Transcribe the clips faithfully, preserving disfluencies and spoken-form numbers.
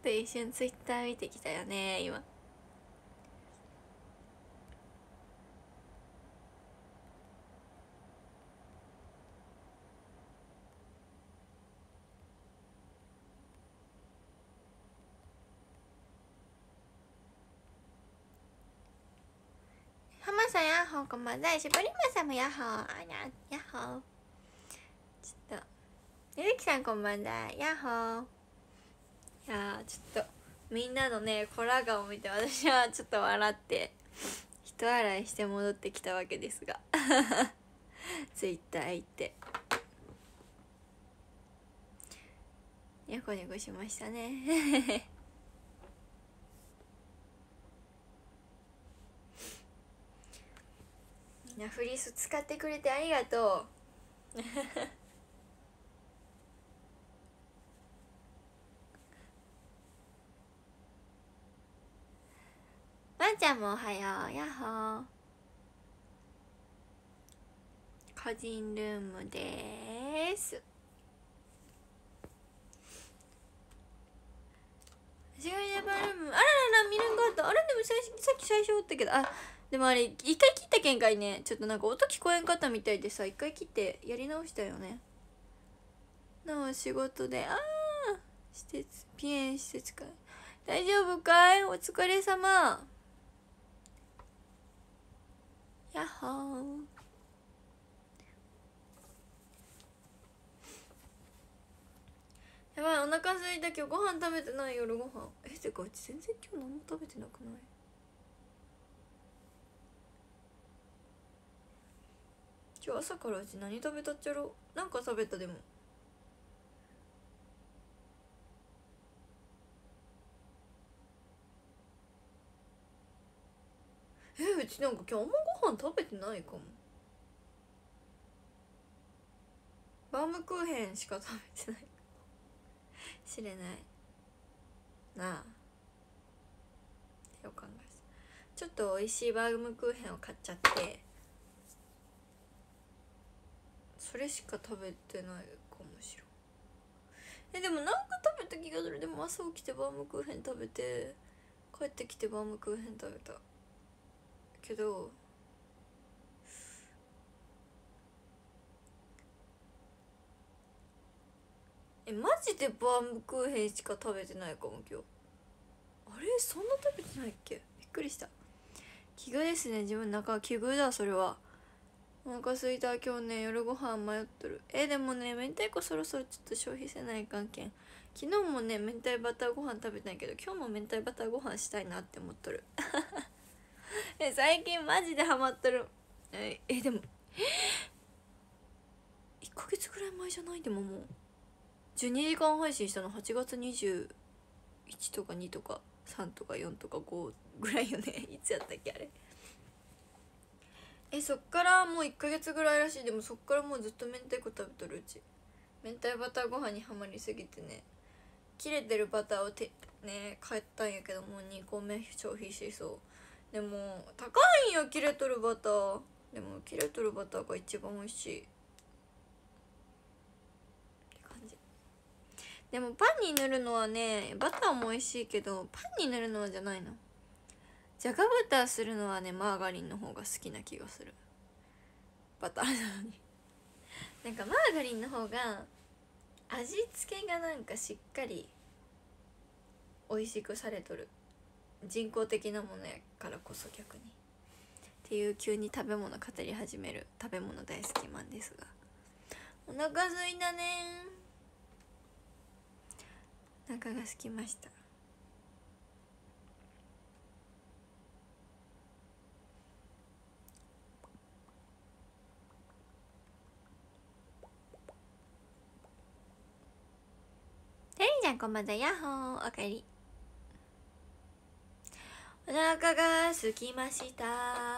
と一瞬ツイッター見てきたよね今。ハマさんヤッホーこんばんは。しぼりまさんもヤッホー。あやヤッホー。ちょっとゆずきさんこんばんは。ヤッホー。いやーちょっとみんなのねコラ顔を見て私はちょっと笑って一笑いして戻ってきたわけですがツイッター行ってニャコニャコしましたねみんなフリース使ってくれてありがとうワンちゃんもおはよう。ヤッホー。個人ルームでーす。シガリジャパンルーム、あららら見るんかった。あれでも最さっき最初おったけど、あでもあれ一回切ったけんかいね。ちょっとなんか音聞こえんかったみたいでさ、一回切ってやり直したよね。なお仕事で、あー施設ピエン施設か。大丈夫かい、お疲れ様。やっほー。やばい、お腹空いた。今日ご飯食べてない。夜ご飯えてかうち全然今日何も食べてなくない？今日朝からうち何食べたっちゃろ。なんか食べた。でもえうちなんか今日あんまご飯食べてないかも。バームクーヘンしか食べてないしれないなあ。よく考えた。ちょっと美味しいバームクーヘンを買っちゃって、それしか食べてないかもしれん。えでもなんか食べた気がする。でも朝起きてバームクーヘン食べて、帰ってきてバームクーヘン食べたけど、えマジでバームクーヘンしか食べてないかも今日。あれそんな食べてないっけ。びっくりした。奇遇ですね。自分の中奇遇だそれは。お腹すいた。今日ね夜ご飯迷っとる。えでもね明太子そろそろちょっと消費せない関係。昨日もね明太バターご飯食べたんやけど、今日も明太バターご飯したいなって思っとるえ最近マジでハマっとる。ええでもいっかげつぐらい前じゃない。でももうじゅうにじかん配信したのはちがつにじゅういちとかにとかさんとかよんとかごぐらいよねいつやったっけあれ。えそっからもういっかげつぐらいらしい。でもそっからもうずっと明太子食べとるうち。明太バターご飯にはまりすぎてね、切れてるバターをてね買ったんやけどもうにこめ消費しそう。でも高いんよ切れとるバター。でも切れとるバターが一番美味しいって感じ。でもパンに塗るのはね、バターも美味しいけどパンに塗るのはじゃないの。じゃがバターするのはねマーガリンの方が好きな気がする。バターなのになんかマーガリンの方が味付けがなんかしっかり美味しくされとる。人工的なものやからこそ逆にっていう急に食べ物語り始める食べ物大好きマンですが、お腹すいたねー。お腹が空きました。てりちゃんこんばんは。ヤッホーおかえり。お腹が空きました。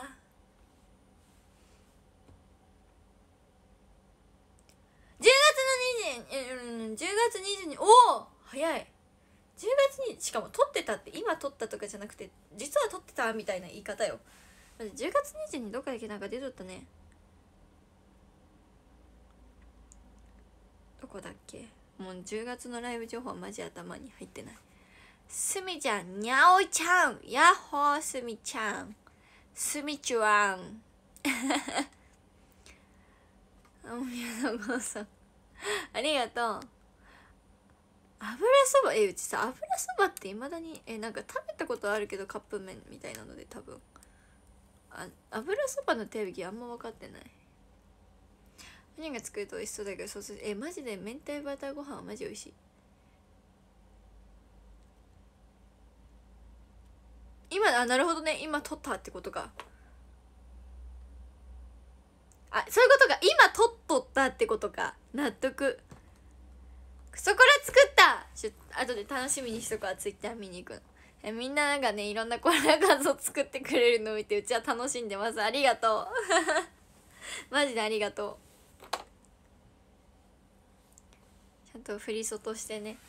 じゅうがつのにじゅう、え、うん、じゅうがつにじゅうに、おお早い。じゅうがつにしかも撮ってたって今撮ったとかじゃなくて実は撮ってたみたいな言い方よ。じゅうがつにじゅうにどっかでなんか出とったね。どこだっけ。もうじゅうがつのライブ情報はマジ頭に入ってない。 すみちゃん、にゃおちゃん、やっほー、すみちゃん、すみちゅわん。おみやのごさん、ありがとう。油そば、え、うちさ、油そばっていまだに、え、なんか食べたことあるけど、カップ麺みたいなので、多分。あ、油そばの定義あんま分かってない。何が作ると美味しそうだけど、そうそう、え、マジで明太バターご飯はマジ美味しい。今、あ、なるほどね、今取ったってことか。あ、そういうことか、今取っとったってことか。納得。そこら作った。ちょっと後で楽しみにしとくわ。ツイッター見に行くの。え、みんななんかね、いろんなコラ画像作ってくれるのを見て、うちは楽しんでます。ありがとう。マジでありがとう。ちゃんと振り袖してね、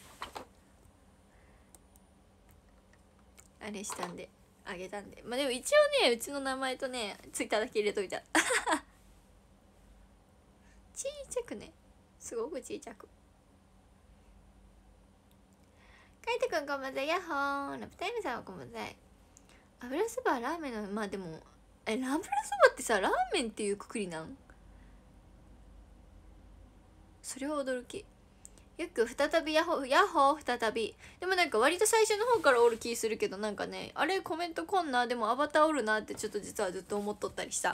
あれしたんで、あげたんで。まあでも一応ね、うちの名前とね、ツイッターだけ入れといた。ちいちゃくね、すごくちいちゃく。かいとくんこんばんざい、ヤッホー。ラプタイムさんはこんばんざい。油そばはラーメンの、まあでも、え、油そばってさ、ラーメンっていうくくりなん？それは驚き。よく再びヤッホー、ヤッホー再び。でもなんか割と最初の方からおる気するけど、なんかね、あれコメントこんな、でもアバターおるなってちょっと実はずっと思っとったりした。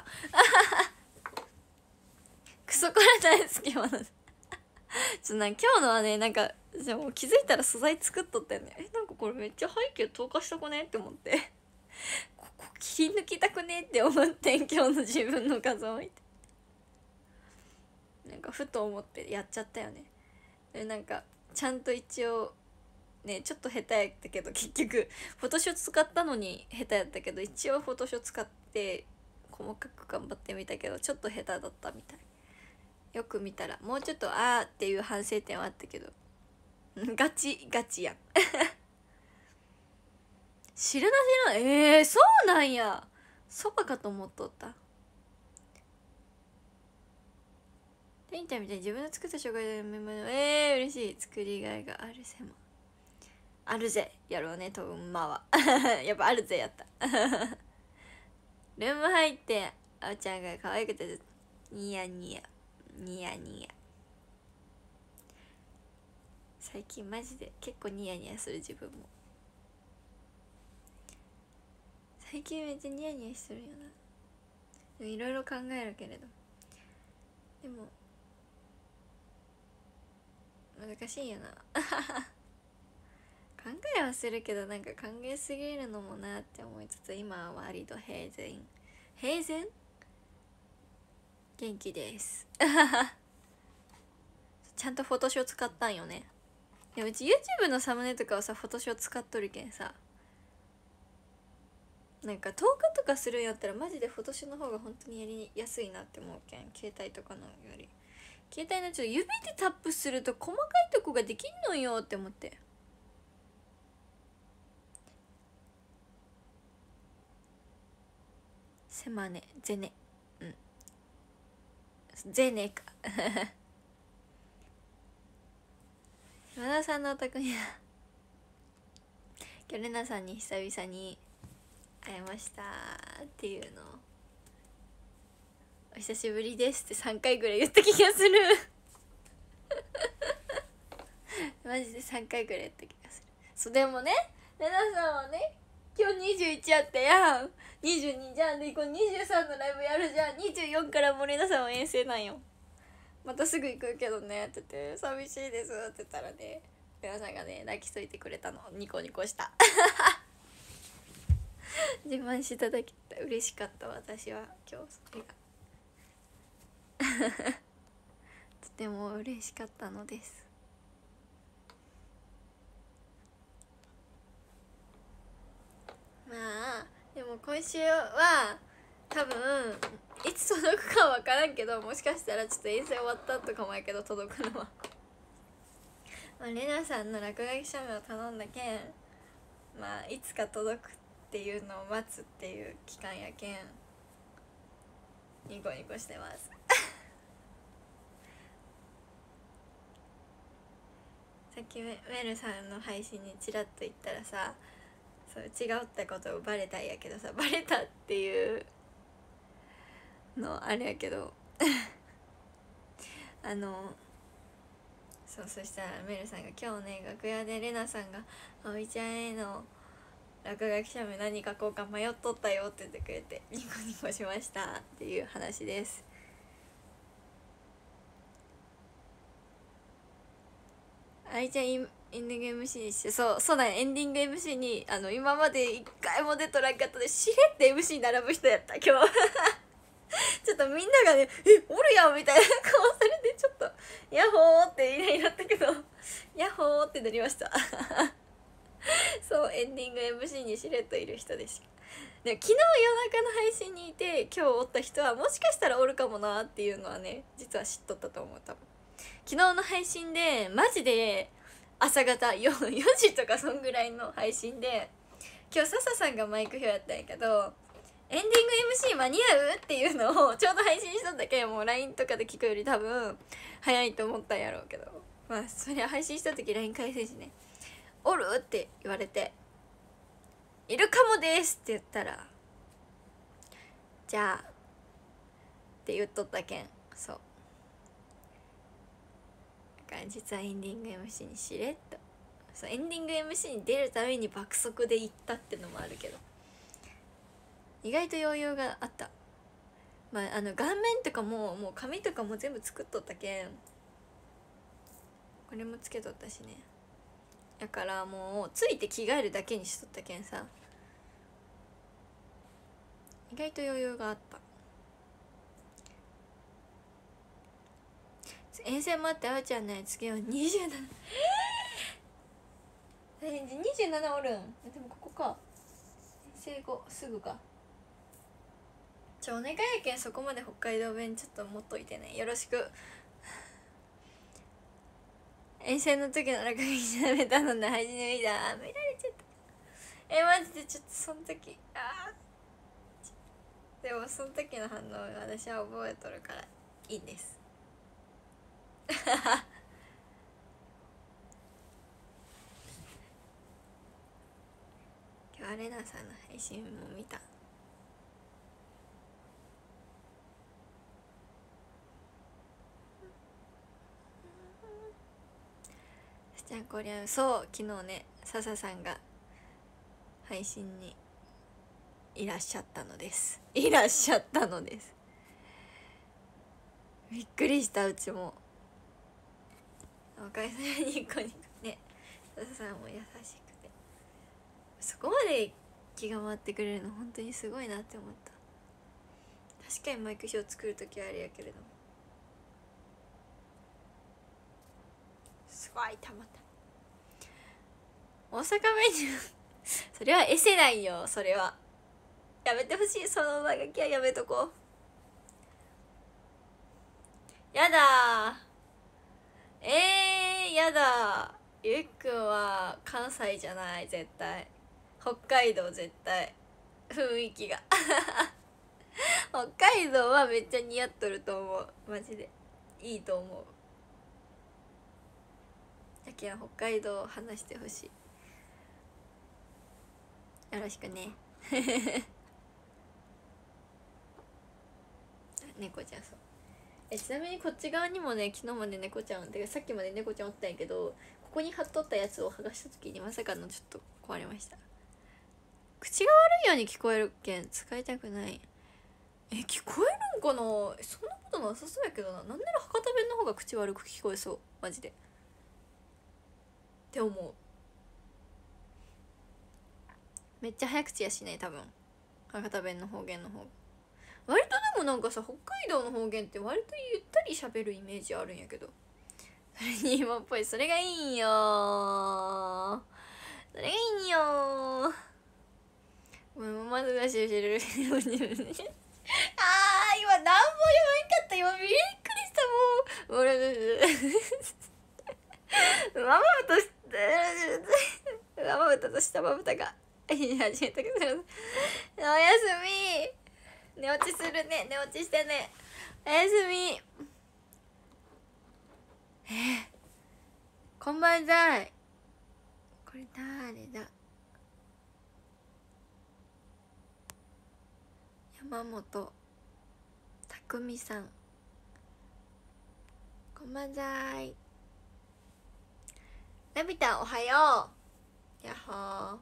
クソコラ大好きもの。ちょ、なん今日のはね、なんか、でも気づいたら素材作っとったよね。え、なんかこれめっちゃ背景透過したくねって思って。ここ切り抜きたくねって思ってん、今日の自分の画像を見て。なんかふと思ってやっちゃったよね。でなんかちゃんと一応ね、ちょっと下手やったけど、結局フォトショー使ったのに下手やったけど、一応フォトショー使って細かく頑張ってみたけど、ちょっと下手だったみたい。よく見たらもうちょっとあーっていう反省点はあったけど、ガチガチやん。知らな知らない。えー、そうなんや。そばかと思っとった。レンちゃんみたいに自分の作った障害でメンバーの、えー、嬉しい。作りがいがあるせまあるぜやろうね、多分まあは。やっぱあるぜやった。ルーム入ってあおちゃんが可愛くてニヤニヤニヤニヤ。最近マジで結構ニヤニヤする自分も。最近めっちゃニヤニヤしてるよな。でもいろいろ考えるけれど、でも難しいよな。考えはするけど、なんか考えすぎるのもなって思いつつ、今は割と平然平然元気です。ちゃんとフォトショー使ったんよね。いや、うち YouTube のサムネとかはさ、フォトショー使っとるけんさ、なんか投下とかするんやったらマジでフォトショーの方が本当にやりやすいなって思うけん、携帯とかのより。携帯のちょっと指でタップすると細かいとこができんのよって思って。せまねゼネ、うんゼネか。和田さんのお宅には今日レナさんに久々に会えましたっていうのを、お久しぶりですってさんかいぐらい言った気がする。マジでさんかいぐらい言った気がする。そう、でもね、レナさんはね、今日にじゅういちやったやん、にじゅうにじゃん、でこれにじゅうさんのライブやるじゃん、にじゅうよんからもレナさんは遠征なんよ。またすぐ行くけどねって言って、寂しいですって言ったらね、レナさんがね泣きついてくれたの。ニコニコした。自慢していただけた、嬉しかった。私は今日それがとても嬉しかったのです。まあでも今週は多分いつ届くかは分からんけど、もしかしたらちょっと遠征終わったとかもやけど届くのはまあレナさんの落書き写メを頼んだけん、まあいつか届くっていうのを待つっていう期間やけんニコニコしてます。 さっきメルさんの配信にチラッと言ったらさ、そう違ったことをバレたんやけどさ、バレたっていうのあれやけどあのそうそしたらメルさんが今日ね楽屋でレナさんが「葵ちゃんへの落書き写メ何書こうか迷っとったよ」って言ってくれてニコニコしましたっていう話です。あいちゃんエンディング エムシー にして、そうそうだね、エンディング エムシー にあの今まで一回も出とらんかったでしれって エムシー 並ぶ人やった今日ちょっとみんながね「えおるやん」みたいな顔されてちょっと「ヤッホー」って言いなったけど「ヤッホー」ってなりましたそうエンディング エムシー にしれっといる人でした。で昨日夜中の配信にいて今日おった人はもしかしたらおるかもなっていうのはね実は知っとったと思う。多分昨日の配信でマジで朝方 よ, よじとかそんぐらいの配信で今日笹さんがマイク表やったんやけどエンディング エムシー 間に合うっていうのをちょうど配信しとったけもう ライン とかで聞くより多分早いと思ったんやろうけど、まあそりゃ配信した時 ライン 返せしね「おる?」って言われて「いるかもです」って言ったら「じゃあ」って言っとったけん、そうだから実はエンディング エムシー にしれっと、そうエンディング エムシー に出るために爆速で行ったってのもあるけど意外と余裕があった。まああの顔面とかももう髪とかも全部作っとったけんこれもつけとったしね、だからもうついて着替えるだけにしとったけんさ意外と余裕があった。遠征もあってあおちゃんのやつ次はにじゅうななえー、にじゅうななおるん。でもここか遠征後すぐか。ちょお願いやけんそこまで北海道弁ちょっと持っといてねよろしく。遠征の時の落書き調べたので初め見た見られちゃった。えマジでちょっとその時あでもその時の反応私は覚えとるからいいんです今日はレナさんの配信も見た。じゃあこりゃそう昨日ね笹さんが配信にいらっしゃったのですいらっしゃったのですびっくりした。うちもおかげさまにニコニコね笹さんも優しくてそこまで気が回ってくれるの本当にすごいなって思った。確かにマイク表作る時はあれやけれどもすごいたまった大阪メニューそれはエセないよ。それはやめてほしい。その長きはやめとこう。やだーえー、やだーゆっくんは関西じゃない絶対北海道絶対雰囲気が北海道はめっちゃ似合っとると思うマジでいいと思う。だけど北海道を話してほしいよろしくね猫ちゃんそうえちなみにこっち側にもね昨日まで猫ちゃんてかさっきまで猫ちゃんおったんやけどここに貼っとったやつを剥がした時にまさかのちょっと壊れました。口が悪いように聞こえるけん使いたくない。え聞こえるんかな。そんなことなさそうやけどな。なんなら博多弁の方が口悪く聞こえそうマジでって思う。めっちゃ早口やしね多分博多弁の方言の方が割とでもなんかさ北海道の方言って割とゆったり喋るイメージあるんやけどそれに今っぽいそれがいいんよーそれがいいんよーごめんまず出してるあー今何も言わんかった今びっくりしたもう俺ママ豚としてママ豚と下まぶたが言い始めたけどおやすみ寝落ちするね寝落ちしてねおやすみえー、 こんばんざい。これ誰だ。山本匠さん、こんばんざい。のび太おはよう。やっほー。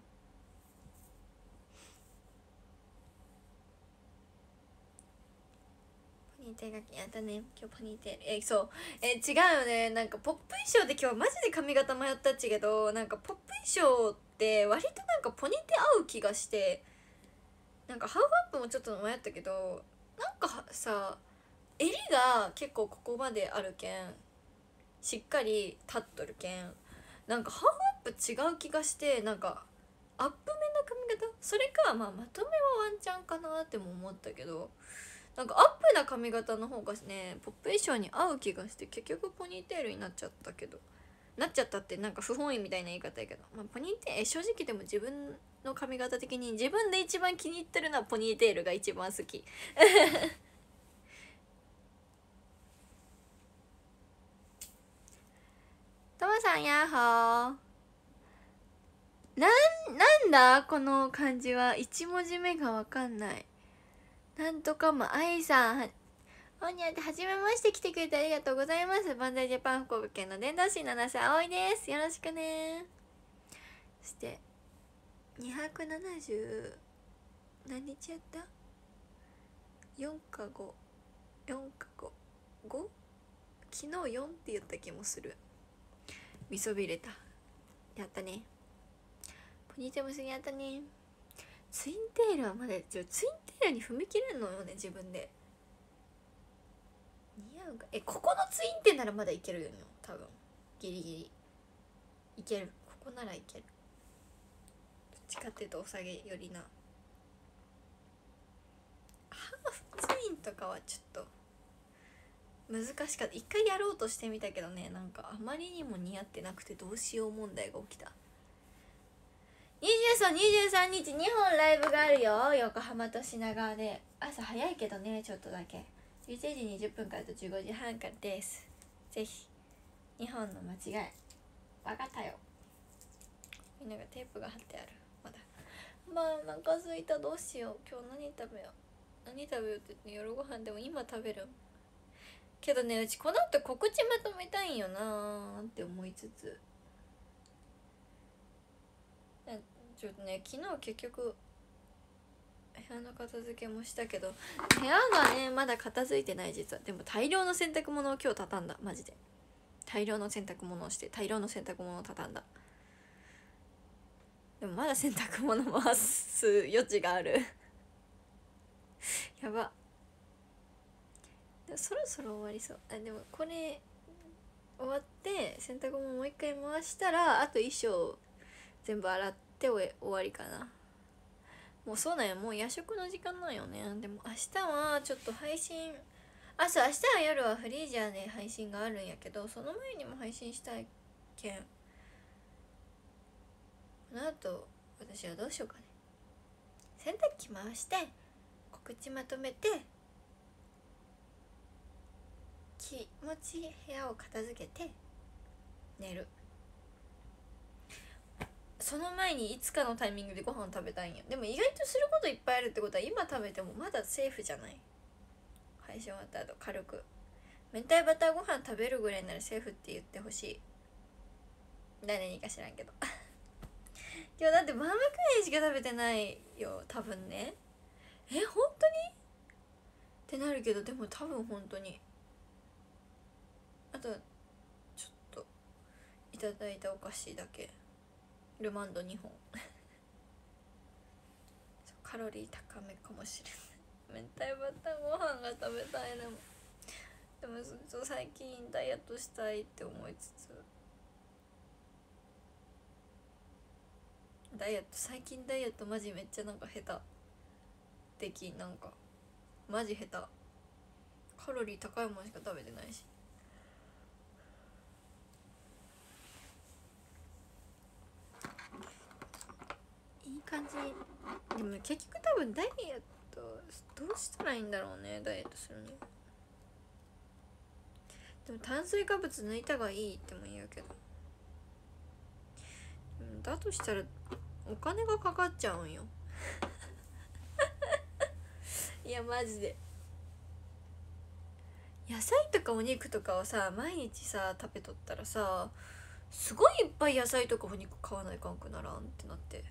ポニーテールがやったね。今日ポニーテールえそうえ違うよね。なんかポップ衣装で今日マジで髪型迷ったっちけど、なんかポップ衣装って割となんかポニテ合う気がして、なんかハーフアップもちょっと迷ったけど、なんかさ襟が結構ここまであるけんしっかり立っとるけん、なんかハーフアップ違う気がして、なんかアップめな髪型、それか、まあ、まとめはワンチャンかなっても思ったけど、なんかアップな髪型の方がねポップ衣装に合う気がして、結局ポニーテールになっちゃったけど、なっちゃったってなんか不本意みたいな言い方やけど、まあ、ポニーテール正直でも自分の髪型的に自分で一番気に入ってるのはポニーテールが一番好きともさんやっほー。なんなんだこの漢字は一文字目がわかんない。なんとかもあいさん、ほんにゃってはじめまして、来てくれてありがとうございます。バンダイジャパン福岡県の伝道師七瀬葵です。よろしくね。そしてにひゃくななじゅう何日やった？ よん かご、よんかご、ご？昨日よんって言った気もする。見そびれた。やったね。ポニーテールもすぎやったね。ツインテールはまだちょツインテールに踏み切れんのよね自分で。似合うか。えここのツインテールならまだいけるよ多分。ギリギリいける。ここならいける。どっちかっていうとお下げよりな。ハーフツインとかはちょっと難しかった。一回やろうとしてみたけどね、なんかあまりにも似合ってなくてどうしよう問題が起きた。にじゅうさん、にじゅうさんにちにほんライブがあるよ、横浜と品川で。朝早いけどね、ちょっとだけ。じゅういちじにじゅっぷんからとじゅうごじはんからです。ぜひにほんの間違い分かったよ。みんながテープが貼ってある。まだまあお腹すいた、どうしよう。今日何食べよう何食べようって言って夜ご飯でも今食べるけどね、うちこの後告知まとめたいんよなーって思いつつ、ちょっとね昨日結局部屋の片付けもしたけど、部屋がねまだ片付いてない実は。でも大量の洗濯物を今日畳んだ。マジで大量の洗濯物をして大量の洗濯物を畳んだ。でもまだ洗濯物回す余地があるやば。でもそろそろ終わりそう。あでもこれ終わって洗濯物もう一回回したら、あと衣装全部洗って終わりかな。もうそうなんよ、もう夜食の時間なんよね。でも明日はちょっと配信、あそう明日は夜はフリージャーで配信があるんやけど、その前にも配信したいけん、この後私はどうしようかね。洗濯機回して告知まとめて気持ちいい部屋を片付けて寝る。その前にいつかのタイミングでご飯食べたいんよ。でも意外とすることいっぱいあるってことは、今食べてもまだセーフじゃない。配信終わった後軽く明太バターご飯食べるぐらいならセーフって言ってほしい。誰にか知らんけど今日だってバームクーヘンしか食べてないよ多分ね。え本当にってなるけど、でも多分本当にあとちょっといただいたお菓子だけ、ルマンドにほんカロリー高めかもしれない。明太バターご飯が食べたい。でもでもちょっと最近ダイエットしたいって思いつつ、ダイエット最近ダイエットマジめっちゃなんか下手できん。なんかマジ下手。カロリー高いものしか食べてないし。いい感じ。でも結局多分ダイエットどうしたらいいんだろうね、ダイエットするには。でも炭水化物抜いたがいいっても言うけど、 だとしたらお金がかかっちゃうんよいやマジで野菜とかお肉とかをさ毎日さ食べとったらさすごいいっぱい野菜とかお肉買わないかんくならんってなって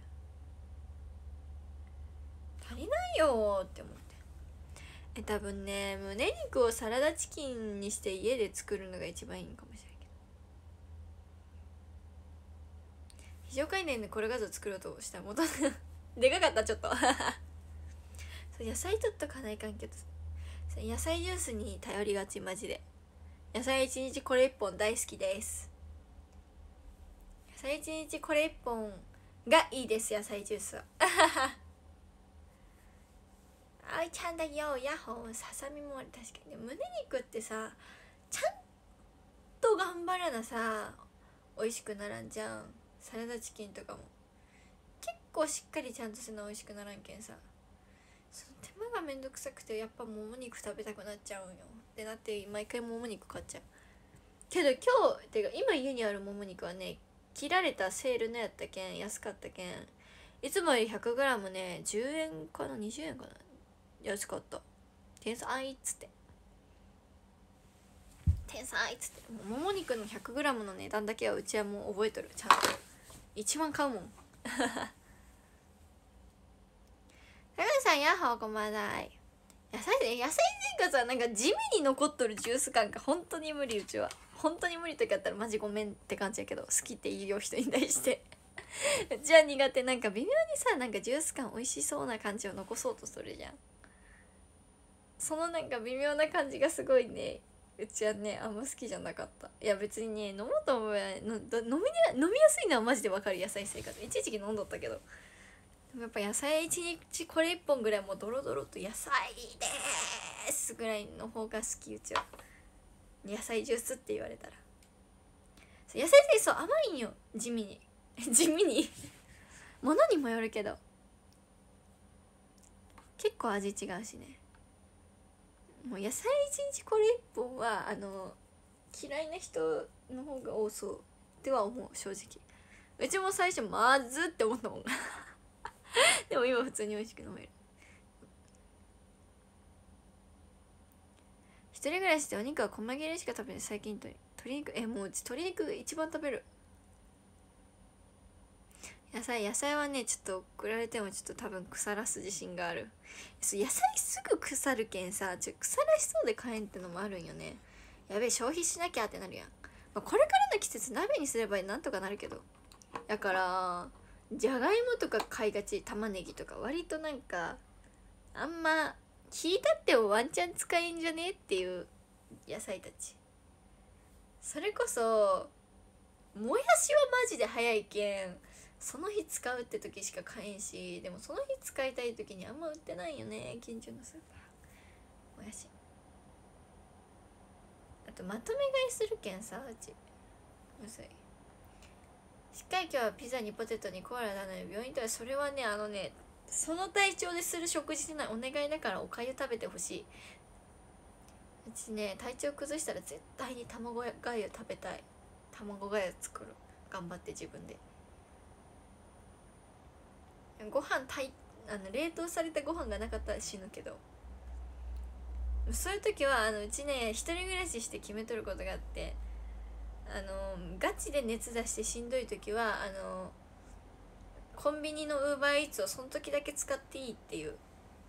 足りないよって思ってえ多分ね胸肉をサラダチキンにして家で作るのが一番いいんかもしれないけど非常概念でこれ画像作ろうとしたら元でかかったちょっとそう野菜取っとかないかんけど野菜ジュースに頼りがちマジで野菜一日これ一本大好きです野菜一日これ一本がいいです野菜ジュースはあいちゃんだよヤッホーささみもある確かに胸肉ってさちゃんと頑張らなさ美味しくならんじゃんサラダチキンとかも結構しっかりちゃんとせな美味しくならんけんさその手間がめんどくさくてやっぱもも肉食べたくなっちゃうんよってなって毎回もも肉買っちゃうけど今日てか今家にあるもも肉はね切られたセールのやったけん安かったけんいつもより ひゃくグラム ねじゅうえんかなにじゅうえんかな安かった天才っつって天才っつってもも肉の ひゃくグラム の値段だけはうちはもう覚えとるちゃんと一番買うもん高橋さんやっほーこんばんは。野菜で野菜生活はなんか地味に残っとるジュース感が本当に無理うちは本当に無理とかやったらマジごめんって感じやけど好きって言うよ人に対してうちは苦手なんか微妙にさなんかジュース感美味しそうな感じを残そうとするじゃんそのなんか微妙な感じがすごいねうちはねあんま好きじゃなかったいや別にね飲もうと思えば飲み飲みやすいのはマジでわかる野菜生活一時期飲んどったけどでもやっぱ野菜一日これ一本ぐらいもうドロドロと野菜でーすぐらいの方が好きうちは野菜ジュースって言われたら野菜ってそう甘いんよ地味に地味に物にもよるけど結構味違うしねもう野菜一日これ一本はあの嫌いな人の方が多そうっては思う正直うちも最初まずって思ったもんでも今普通に美味しく飲める一人暮らしでお肉は細切れしか食べない最近と鶏肉えもううち鶏肉が一番食べる野菜野菜はねちょっと送られてもちょっと多分腐らす自信があるそう野菜すぐ腐るけんさちょ腐らしそうで買えんってのもあるんよねやべえ消費しなきゃってなるやん、まあ、これからの季節鍋にすればなんとかなるけどだからじゃがいもとか買いがち玉ねぎとか割となんかあんま引いたってワンチャン使えんじゃねっていう野菜たちそれこそもやしはマジで早いけんその日使うって時しか買えんしでもその日使いたい時にあんま売ってないよね近所のスーパーもやしあとまとめ買いするけんさうちむずいしっかり今日はピザにポテトにコーラだのに病院とはそれはねあのねその体調でする食事じゃないお願いだからおかゆ食べてほしいうちね体調崩したら絶対に卵がゆ食べたい卵がゆ作る頑張って自分でご飯たいあの冷凍されたご飯がなかったら死ぬけどそういう時はあのうちね一人暮らしして決めとることがあってあのガチで熱出してしんどい時はあのコンビニのウーバーイーツをその時だけ使っていいっていう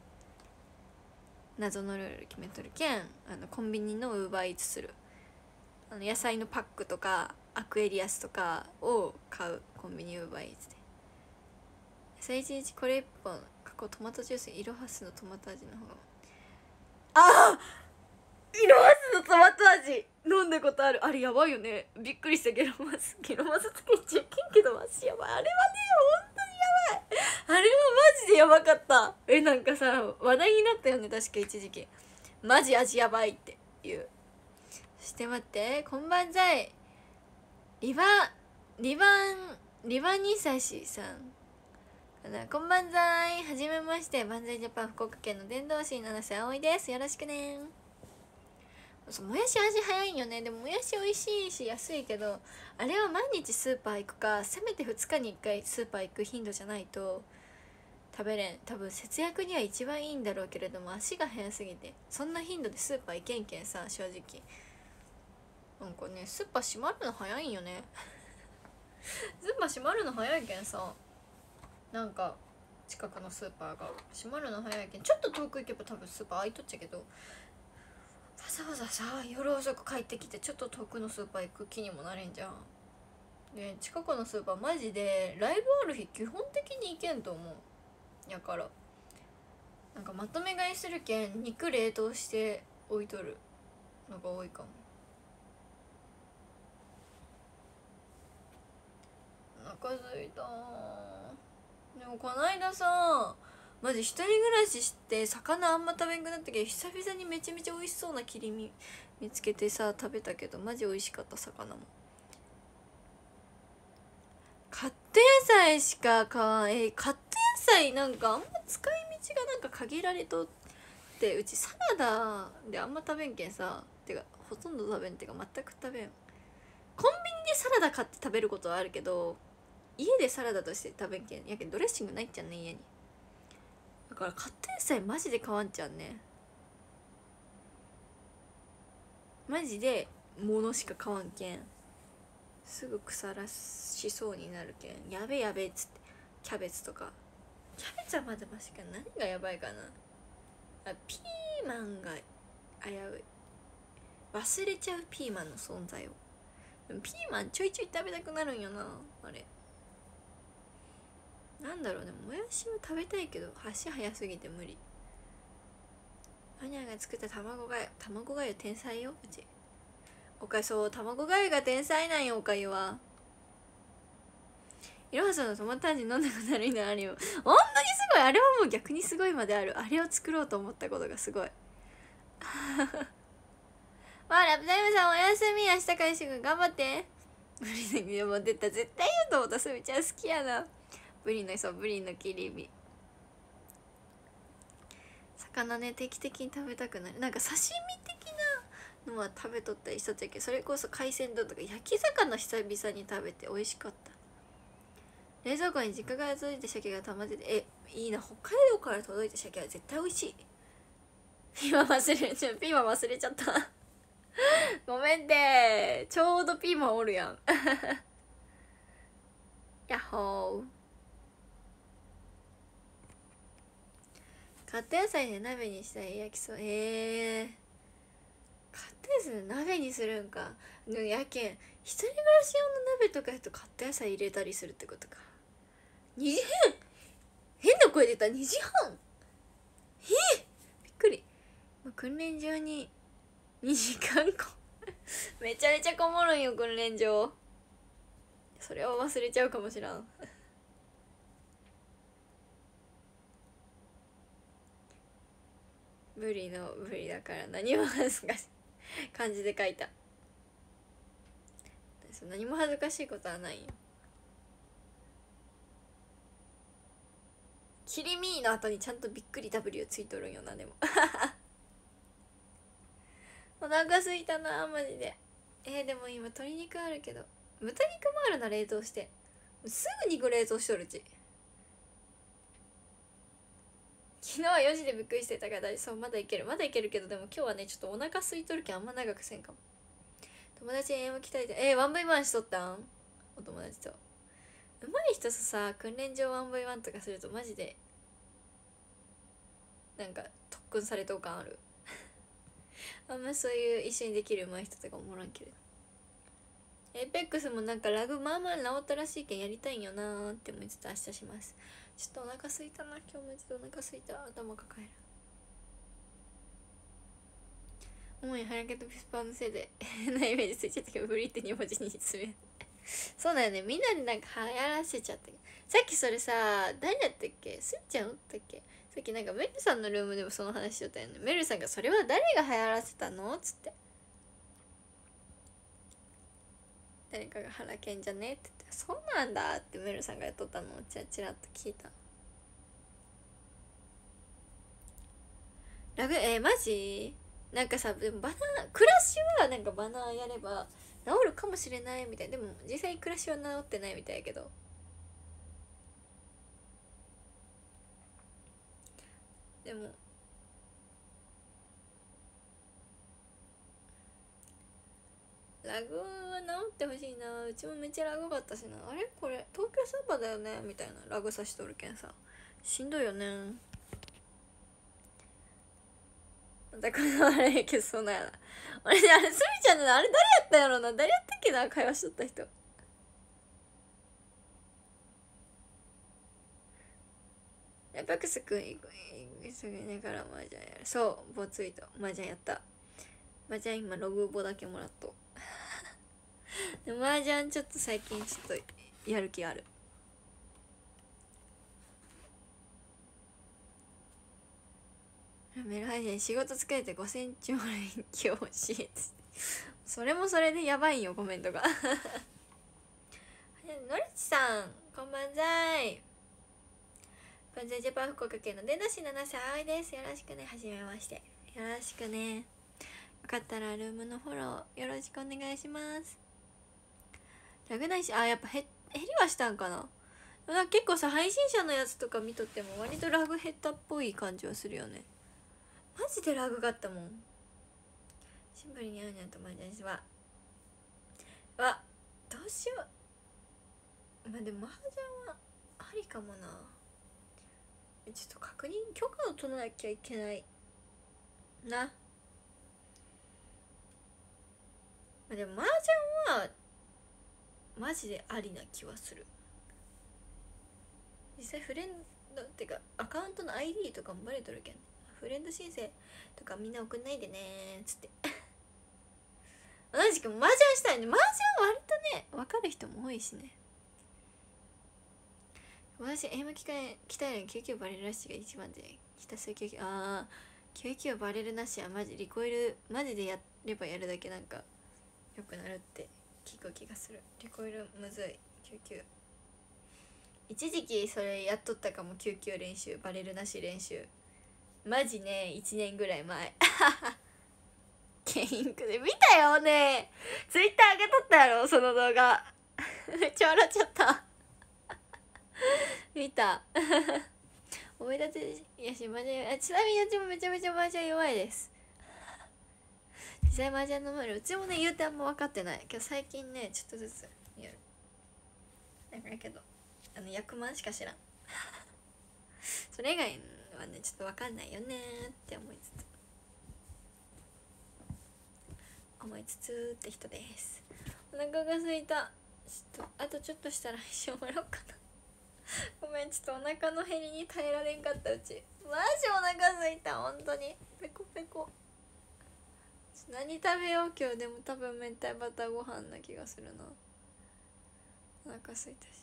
謎のルール決めとるけんあのコンビニのウーバーイーツするあの野菜のパックとかアクエリアスとかを買うコンビニウーバーイーツで野菜一日これ一本過去トマトジュースイロハスのトマト味の方がああイロハスのトマト味飲んだことあるあれやばいよねびっくりしたゲロマスゲロマスつけちゃけんけどマジやばいあれはね本当にやばいあれはマジでやばかったえなんかさ話題になったよね確か一時期マジ味やばいっていうそして待ってこんばんざいリバリバンリバニサシさんこんばんざいはじめまして万歳ジャパン福岡県の伝道師七瀬葵ですよろしくねそう、もやし味早いんよね。でももやし美味しいし安いけど、あれは毎日スーパー行くか、せめてふつかにいっかいスーパー行く頻度じゃないと食べれん。多分節約には一番いいんだろうけれども、足が速すぎてそんな頻度でスーパー行けんけんさ、正直なんかね、スーパー閉まるの早いんよねスーパー閉まるの早いけんさ、なんか近くのスーパーが閉まるの早いけん、ちょっと遠く行けば多分スーパー開いとっちゃけど、わざわざさ夜遅く帰ってきてちょっと遠くのスーパー行く気にもなれんじゃん。で近くのスーパーマジでライブある日基本的に行けんと思う。やからなんかまとめ買いするけん肉冷凍して置いとるのが多いかも。お腹すいた。でもこの間さ、マジ一人暮らしして魚あんま食べんくなったけど、久々にめちゃめちゃ美味しそうな切り身見つけてさ食べたけど、マジ美味しかった。魚もカット野菜しか買わん。えー、カット野菜なんかあんま使い道がなんか限られとって、うちサラダであんま食べんけんさ、てかほとんど食べんてか全く食べん。コンビニでサラダ買って食べることはあるけど、家でサラダとして食べんけんやけん、ドレッシングないっちゃんね家に。だからカット野菜マジで買わんちゃんね。マジで物しか買わんけん、すぐ腐らしそうになるけん、やべやべっつって。キャベツとか、キャベツはまだマシか。何がやばいかなあ、ピーマンが危うい。忘れちゃうピーマンの存在を。でもピーマンちょいちょい食べたくなるんよなあれ。なんだろうね、もやしは食べたいけど足早すぎて無理。アニャが作った卵がゆ、卵がゆ天才ようち。おかゆ、そう、卵がゆが天才なんよ。おかゆはいろはさんのトマト味飲んだことあるのあるよ。本当にすごい。あれはもう逆にすごいまである。あれを作ろうと思ったことがすごいわあ、ラブタイムさんおやすみ。明日から仕事頑張って。ブリの身も出た。絶対言うと思った。すみちゃん好きやな。ブリの、そう、ブリの切り身。魚ね、定期的に食べたくなる。なんか刺身的なのは食べとったりしとったけど、それこそ海鮮丼とか焼き魚久々に食べて美味しかった。冷蔵庫に実家から届いた鮭が溜まってて、え、いいな。北海道から届いた鮭は絶対美味しい。ピーマン忘れちゃう。ピーマン忘れちゃったごめんて。ちょうどピーマンおるやんやっほー。カット野菜で鍋にしたら焼きそう。えー、カット野菜で鍋にするんか。やけん一人暮らし用の鍋とかやとカット野菜入れたりするってことか。にじはん、変な声出た。にじはん、えー、びっくり。訓練場ににじかんこめちゃめちゃこもるんよ訓練場。それは忘れちゃうかもしらんブリのブリだから何も恥ずかしい感じで書いた。何も恥ずかしいことはないよ。切り身の後にちゃんとびっくり W ついとるんよな。でもお腹すいたなマジで。えー、でも今鶏肉あるけど、豚肉もあるな。冷凍してすぐ肉冷凍しとるうち。昨日はよじでびっくりしてたから、そう、まだいけるまだいけるけど、でも今日はねちょっとお腹空いとるけんあんま長くせんかも。友達に エム 来たいで。えー、ワンブイワンしとったんお友達と。うまい人とさ訓練場 ワンブイワン とかするとマジでなんか特訓されとう感あるあんまそういう一緒にできるうまい人とかおもらんけれど。エイペックスもなんかラグまあまあ治ったらしいけんやりたいんよなーって思いつつ明日します。ちょっとお腹すいたな今日。マジでお腹すいた。頭抱える。主に腹けとピスパーのせいで変なイメージついちゃったけど、ブリってに文字に詰めそうだよね、みんなでなんか流行らせちゃったけど。さっきそれさ誰だったっけ、スイちゃんおったっけ。さっきなんかメルさんのルームでもその話しとったよね。メルさんがそれは誰が流行らせたのっつって、誰かが腹けんじゃねって言って、そうなんだってメルさんがやっとったのをチラチラっと聞いた。ラグ、えー、マジなんかさ、でもバナークラッシュはなんかバナーやれば治るかもしれないみたい。でも実際クラッシュは治ってないみたいやけど、でもラグは治ってほしいな。うちもめっちゃラグかったしな。あれこれ東京サーバーだよねみたいなラグさしとるけんさ、しんどいよね。だからあれ消そうなやな。俺ね、あれスミちゃんのあれ誰やったんやろな。誰やったっけな、会話しとった人。えパクスくんいすぐねから麻雀やる。そうボツイート麻雀やった。麻雀今ログボだけもらっとで麻雀ちょっと最近ちょっとやる気ある。メール配信仕事疲れてごセンチも連休欲しいそれもそれでやばいよコメントがのりちさんこんばんざい。バンザイジャパン福岡県の出だしななさいです。よろしくね。はじめまして、よろしくね。よかったらルームのフォローよろしくお願いします。ラグないし、あやっぱ減りはしたんかな。なんか結構さ配信者のやつとか見とっても割とラグ減ったっぽい感じはするよね。マジでラグがあったもん。シンプルに合うにゃんとマジですわ。わどうしよう。まあでも麻雀はありかもな。ちょっと確認許可を取らなきゃいけないな。まあでも麻雀はマジでありな気はする。実際フレンドってかアカウントの アイディー とかもバレとるけん、フレンド申請とかみんな送んないでねーっつって同じく麻雀したいね。麻雀割とね分かる人も多いしね。私エイム鍛え鍛えるのにきゅうきゅうバレルなしが一番でひたすらきゅうきゅう、ああきゅうきゅうバレルなしはマジリコイルマジでやればやるだけなんか良くなるって聞く気がする。リコイルむずい。きゅうきゅう一時期それやっとったかも。きゅうきゅう練習バレルなし練習マジねいちねんぐらい前ケインクで見たよね。ツイッター上げとったやろその動画めっちゃ笑っちゃった見た思い出せやし麻雀、ちなみにうちもめちゃめちゃ麻雀弱いです。実際麻雀の前うちもね言うてあんま分かってないけど最近ねちょっとずつやる。なんかやけどあの役満しか知らんそれ以外はねちょっと分かんないよねって思いつつ思いつつって人です。お腹が空いた。ちょっとあとちょっとしたら一生終わろうかなごめんちょっとお腹の減りに耐えられんかった。うちマジお腹空いた本当にペコペコ。何食べよう今日。でも多分明太バターご飯な気がするな。お腹空いたし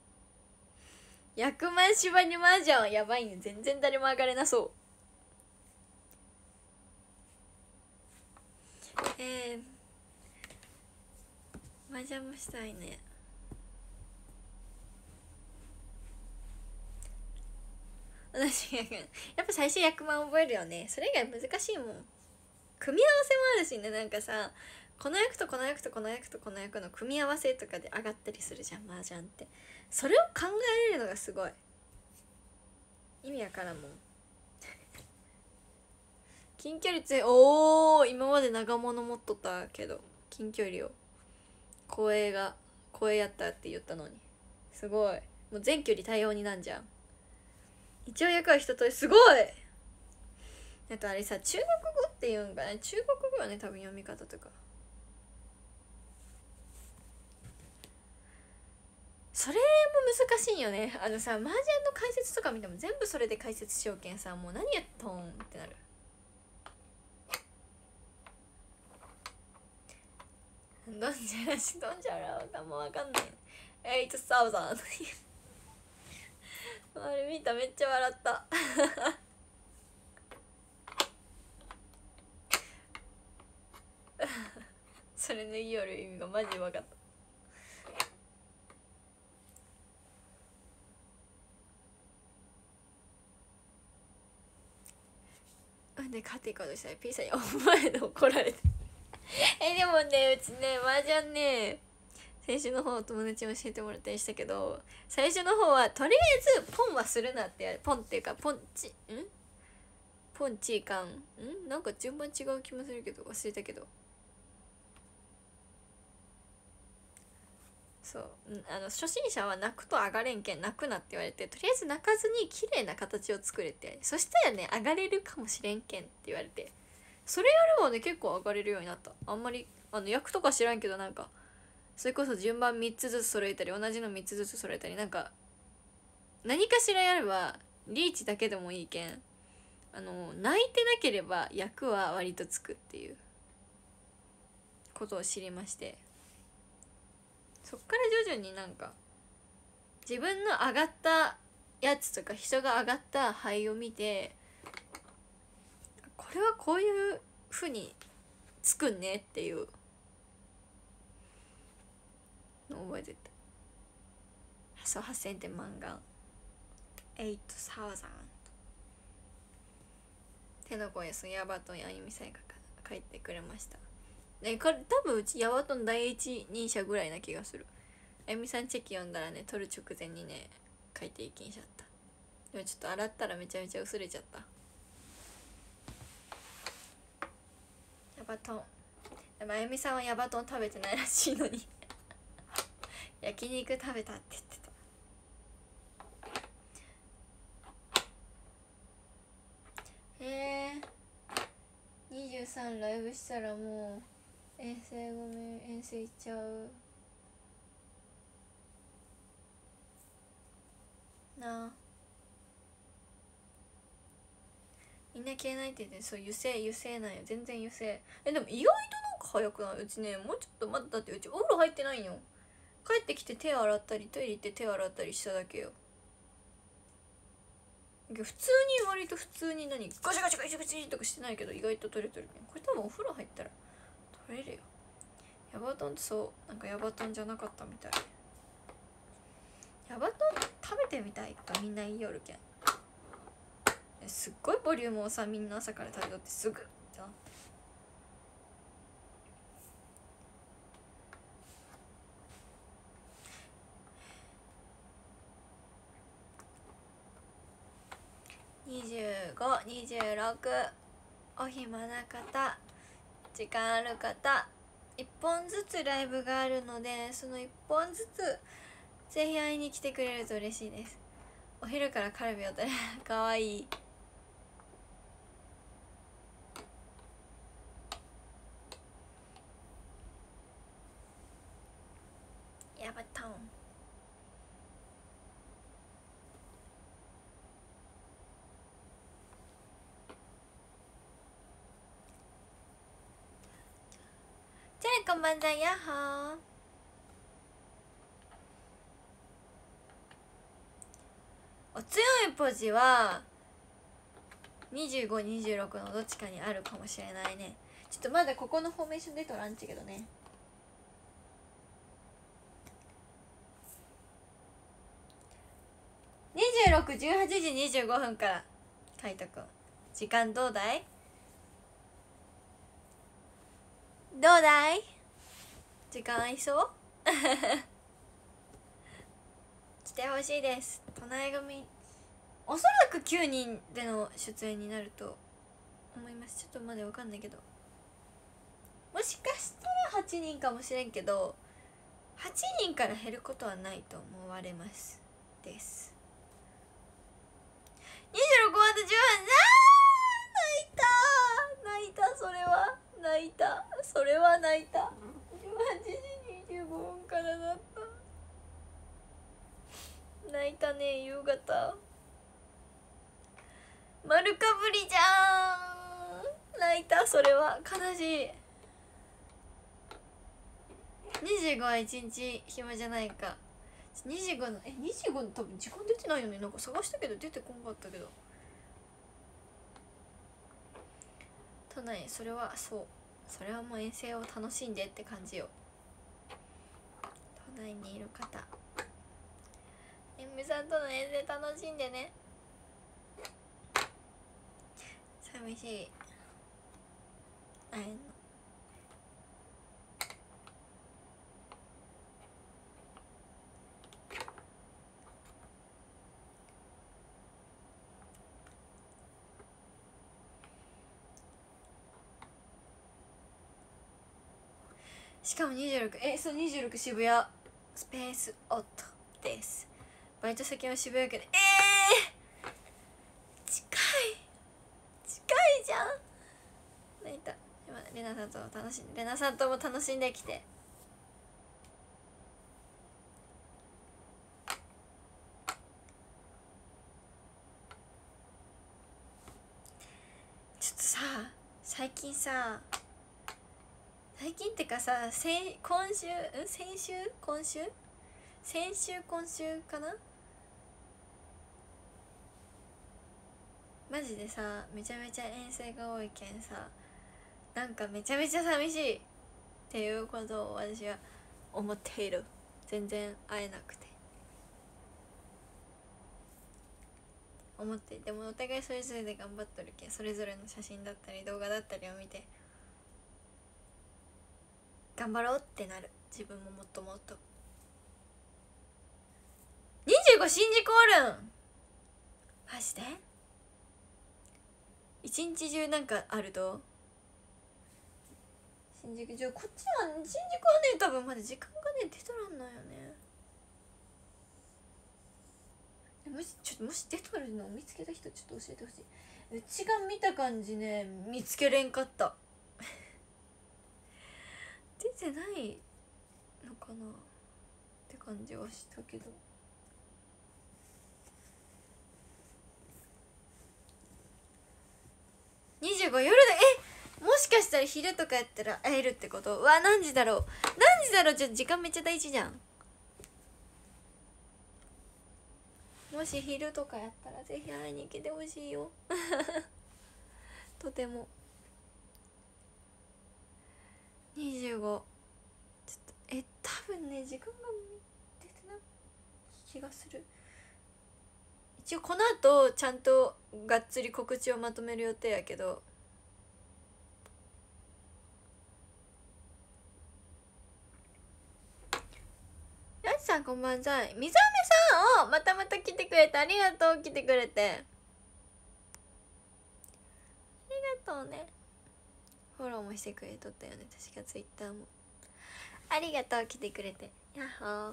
薬満芝に麻雀はやばいね。全然誰も上がれなそう。えー、麻雀もしたいね。私やっぱ最初役満覚えるよね。それ以外難しいもん。組み合わせもあるしね。なんかさこの役とこの役とこの役とこの役の組み合わせとかで上がったりするじゃん麻雀って。それを考えれるのがすごい。意味わからんもん近距離強い。おー今まで長物持っとったけど近距離を声が声やったって言ったのにすごい。もう全距離対応になんじゃん。一応役は一通りすごい。あとあれさ中国語って言うんかね。中国語よね多分読み方とか。それも難しいよね。あのさ麻雀の解説とか見ても全部それで解説しようけんさもう何やっとんってなる。どんじゃらしどんじゃらかもわかんない。エイトサウザンあれ見ためっちゃ笑ったそれの言いよる意味がマジで分かった。 分で勝っていこうとしたら P さんにお前で怒られてえでもねうちね麻雀ね先週の方友達に教えてもらったりしたけど、最初の方はとりあえずポンはするなってやる。ポンっていうかポンチんポンチーカンんなんか順番違う気もするけど忘れたけど、そうあの初心者は泣くと上がれんけん泣くなって言われて、とりあえず泣かずに綺麗な形を作れて、そしたらね上がれるかもしれんけんって言われて、それやればね結構上がれるようになった。あんまりあの役とか知らんけど、なんかそれこそ順番みっつずつ揃えたり同じのみっつずつ揃えたり、なんか何かしらやればリーチだけでもいいけん、あの泣いてなければ役は割とつくっていうことを知りまして、そっから徐々になんか自分の上がったやつとか人が上がった牌を見て、これはこういう風につくねっていうのを覚えてた。そうはっせんてん漫画はちさんぜん手の声そヤバトンやあゆみさんが書いてくれました。でこれ多分うちヤバトン第一人者ぐらいな気がする。あゆみさんチェキ読んだらね撮る直前にね書いていきんしゃった。でもちょっと洗ったらめちゃめちゃ薄れちゃった。ヤバトンでもあゆみさんはヤバトン食べてないらしいのに焼肉食べたって言ってた。えー、にじゅうさんライブしたらもう遠征ごめん遠征行っちゃうなあ。みんな消えないって言って、そう油性油性なんよ、全然油性。えでも意外となんか早くない？うちねもうちょっと待ったって、うちお風呂入ってないんよ。帰ってきて手洗ったりトイレ行って手洗ったりしただけよ。普通に割と普通に何ガチャガチャガチャガチャとかしてないけど意外と取れてる。これ多分お風呂入ったら取れるよ。ヤバトンってそうなんかヤバトンじゃなかったみたい。ヤバトン食べてみたいとみんな言いよるけん、すっごいボリュームをさみんな朝から食べとってすぐってなって。にじゅうご、にじゅうろくお暇な方、時間ある方、いっぽんずつライブがあるので、そのいっぽんずつぜひ会いに来てくれると嬉しいです。お昼からカルビを食べるかわいい。ヤバトンじゃあこんばんだやっほー。お強いポジはにじゅうご、にじゅうろくのどっちかにあるかもしれないね。ちょっとまだここのフォーメーション出とらんちけどね。にじゅうろく、じゅうはちじにじゅうごふんから海斗くん時間どうだいどうだい時間合いそう来てほしいです。唱え組おそらくきゅうにんでの出演になると思います。ちょっとまだ分かんないけど、もしかしたらはちにんかもしれんけど、はちにんから減ることはないと思われますです。にじゅうろくまでじゅうはち、あー泣いた泣いた、それは泣いた、それは泣いた。じゅうはちじにじゅうごふんからだった。泣いたね夕方。丸かぶりじゃん、泣いた、それは悲しい。にじゅうごはいちにち暇じゃないか。にじゅうごのえにじゅうごの多分時間出てないよね。なんか探したけど出てこんかったけど。都内それはそう、それはもう遠征を楽しんでって感じよ。都内にいる方、えみさんとの遠征楽しんでね。さ寂しい会えんの。しかもにじゅうろく、えそうにじゅうろく渋谷スペースオットです。バイト先は渋谷区で、えー、近い近いじゃん。泣いた。今レナさんとも楽しんレナさんとも楽しんできて。ちょっとさ最近さ最近ってかさ先今週ん先週今週先週今週かな、マジでさめちゃめちゃ遠征が多いけんさ、なんかめちゃめちゃ寂しいっていうことを私は思っている。全然会えなくて思って、でもお互いそれぞれで頑張っとるけん、それぞれの写真だったり動画だったりを見て頑張ろうってなる。自分ももっともっと。にじゅうご新宿おるんマジで一日中なんかあると新宿、じゃこっちは新宿はね多分まだ時間がね出とらんのよね。もしちょっともし出とるのを見つけた人ちょっと教えてほしい。うちが見た感じね見つけれんかった出てないのかなって感じはしたけど。にじゅうご夜で、えもしかしたら昼とかやったら会えるってこと？うわ何時だろう何時だろう。じゃ時間めっちゃ大事じゃん。もし昼とかやったらぜひ会いに来てほしいよとても。にじゅうごちょっとえ多分ね時間が出てない気がする。一応この後ちゃんとがっつり告知をまとめる予定やけど、やちさんこんばんざい。水飴さんをまたまた来てくれてありがとう。来てくれてありがとうね。フォローもしてくれとったよね確かツイッターも。ありがとう来てくれて。やっほー。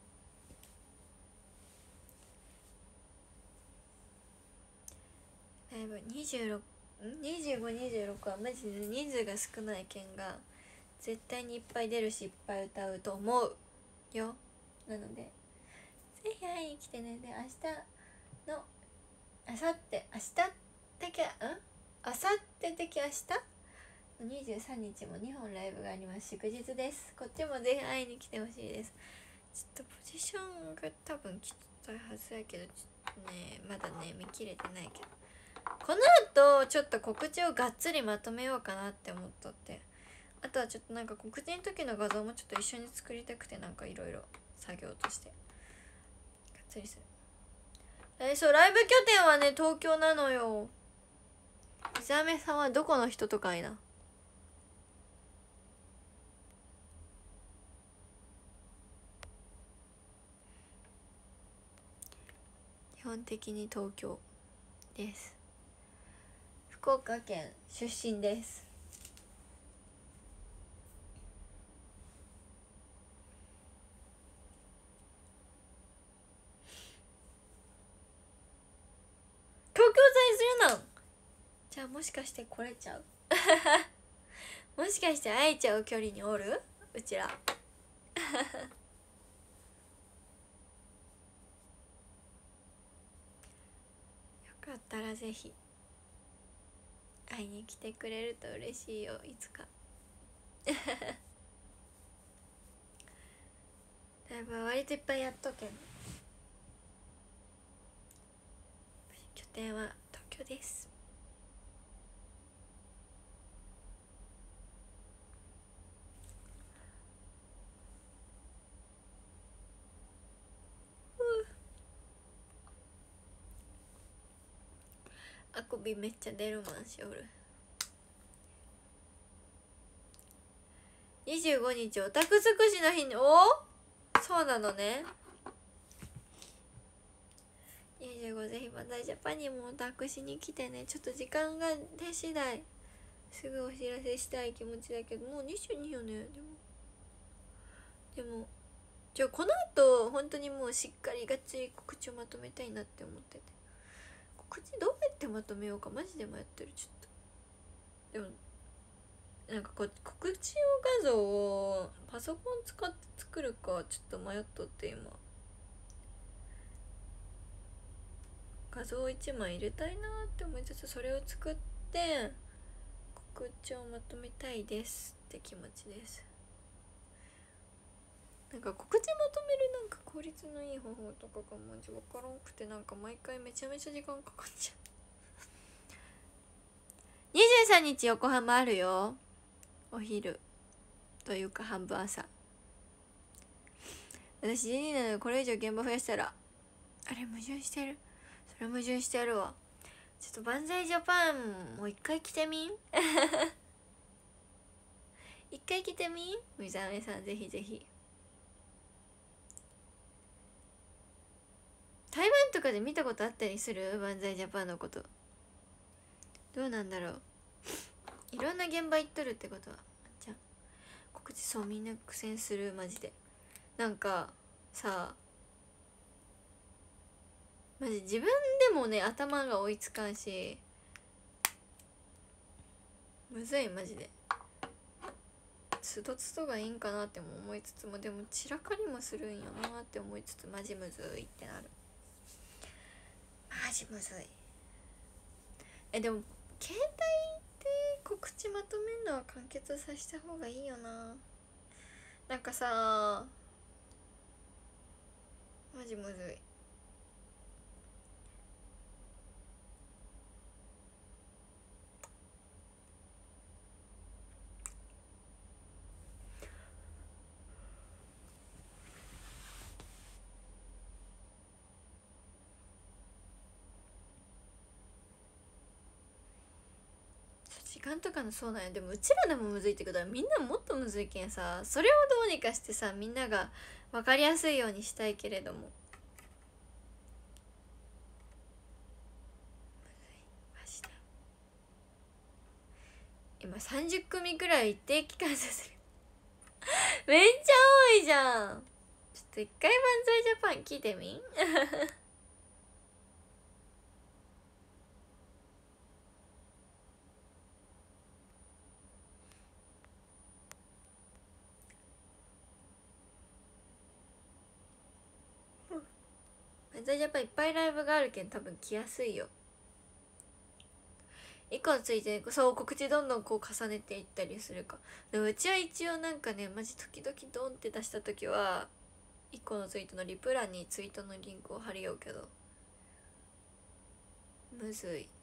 ライブにじゅうろくんにじゅうご、にじゅうろくはマジで人数が少ないけんが絶対にいっぱい出るしいっぱい歌うと思うよ。なのでぜひ会いに来てね。で明日のあさって明日的んあさって的明日にじゅうさんにちもにほんライブがあります。祝日です。こっちもぜひ会いに来てほしいです。ちょっとポジションが多分きついはずやけどちょっとねまだね見切れてないけど、この後ちょっと告知をがっつりまとめようかなって思っとって、あとはちょっとなんか告知の時の画像もちょっと一緒に作りたくて、なんかいろいろ作業としてがっつりする。えそうライブ拠点はね東京なのよ。水飴さんはどこの人とかいな。基本的に東京です。福岡県出身です。東京在住なんじゃあもしかして来れちゃうもしかして会えちゃう距離におるうちらよかったらぜひ会いに来てくれると嬉しいよいつかだいぶ割といっぱいやっとけん。拠点は東京です。 あくびめっちゃ出るマンしおる。にじゅうごにちオタク尽くしの日に、おそうなのね。にじゅうごぜひバンザイジャパンにもオタクしに来てね。ちょっと時間が出次第すぐお知らせしたい気持ちだけど、もうにじゅうによね。でもでもじゃあこの後本当にもうしっかりがっつり告知をまとめたいなって思ってて、告知どうやってまとめようかマジで迷ってる。ちょっとでもなんかこう告知用画像をパソコン使って作るかちょっと迷っとって、今画像をいちまい入れたいなって思いつつ、それを作って告知をまとめたいですって気持ちです。なんか告知まとめるなんか効率のいい方法とかがマジ分からんくて、なんか毎回めちゃめちゃ時間かかっちゃうにじゅうさんにち横浜あるよ、お昼というか半分朝。私ジェニーなのでこれ以上現場増やしたらあれ矛盾してる、それ矛盾してやるわ。ちょっと万歳ジャパンもう一回来てみん一回来てみんみざめさん、ぜひぜひ。台湾とかで見たことあったりする？万歳ジャパンのことどうなんだろう。いろんな現場行っとるってことはじゃあ告知、そうみんな苦戦するマジで。なんかさマジ自分でもね頭が追いつかんしむずいマジで。つどつどがいいんかなっても思いつつも、でも散らかりもするんよなって思いつつ、マジむずいってなる。マジむずい。えでも携帯で告知まとめるのは完結させた方がいいよな。なんかさマジむずい。時間とかのそうなんや。でもうちらでもむずいってことはみんなもっとむずいけんさ、それをどうにかしてさみんなが分かりやすいようにしたいけれども、マジで今さんじゅっくみくらい一定期間させるめっちゃ多いじゃん。ちょっと一回万歳ジャパン聞いてみん万歳ジャパンいっぱいライブがあるけん多分来やすいよ。いっこついてそう告知どんどんこう重ねていったりするか。でもうちは一応なんかねマジ時々ドンって出した時はいっこのツイートのリプ欄にツイートのリンクを貼りようけどむずい。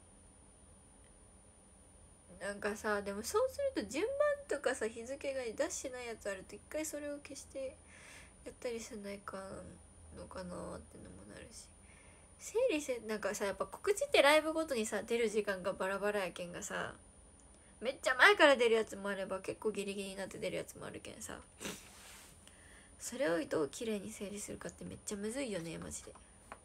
なんかさでもそうすると順番とかさ日付が出してないやつあると一回それを消してやったりせないかんのかなってのもなるし、整理せなんかさやっぱ告知ってライブごとにさ出る時間がバラバラやけんがさ、めっちゃ前から出るやつもあれば結構ギリギリになって出るやつもあるけんさ、それをどう綺麗に整理するかってめっちゃむずいよねマジで。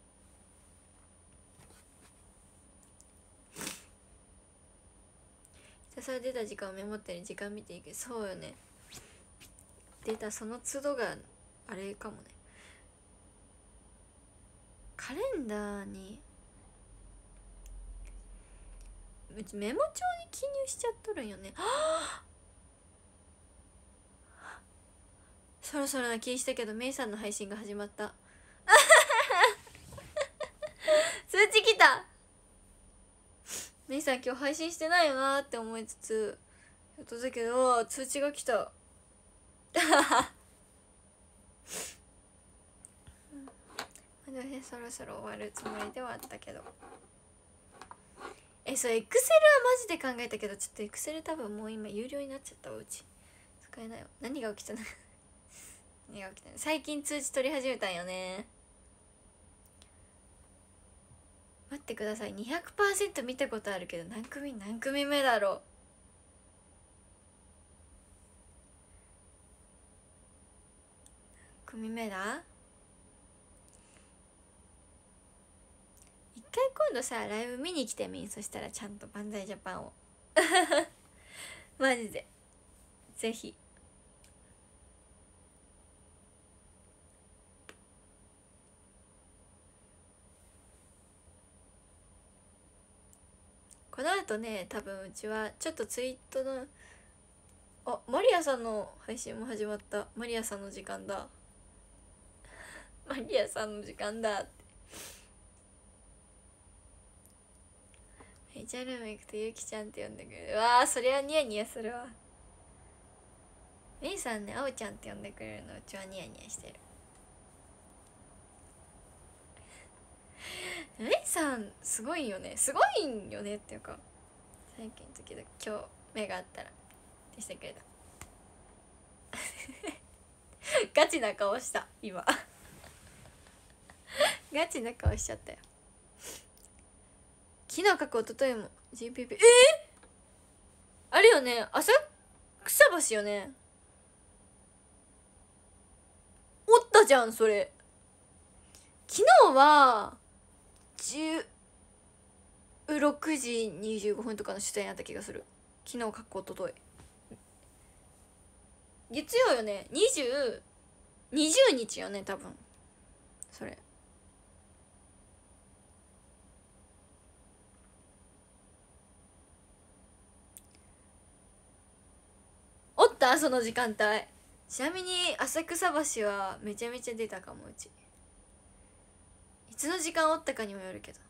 ひたすら出た時間をメモったり時間見ていく。そうよね、出たその都度があれかもね。カレンダーにうちメモ帳に記入しちゃっとるんよね。はあそろそろな気したけどメイさんの配信が始まった通知来た。メイさん今日配信してないよなって思いつつやっとだけど通知が来た私そろそろ終わるつもりではあったけど、えそうエクセルはマジで考えたけどちょっとエクセル多分もう今有料になっちゃったわ。うち使えないわ。何が起きたの何が起きたの。最近通知取り始めたんよね。 待ってください。 にひゃくパーセント 見たことあるけど何組何組目だろう。何組目だ。一回今度さライブ見に来てみん。そしたらちゃんと万歳ジャパンをマジでぜひ。この後ね多分うちはちょっとツイートのあマリアさんの配信も始まった。マリアさんの時間だマリアさんの時間だってめちゃルーム行くとゆきちゃんって呼んでくる。うわーそりゃニヤニヤするわ。メイさんねあおちゃんって呼んでくれるのうちはニヤニヤしてる。メイさんすごいよね。すごいんよねっていうか最近時々今日目があったらってしてくれたガチな顔した今ガチな顔しちゃったよ。昨日かく一昨日も ジーピーピー えー、あれよね浅草橋よね。おったじゃんそれ。昨日はじゅうろくじにじゅうごふんとかの出演やった気がする。昨日かっこ一昨日月曜よね。にじゅう、にじゅうにちよね多分それ。おったその時間帯。ちなみに浅草橋はめちゃめちゃ出たかもうち。いつの時間おったかにもよるけど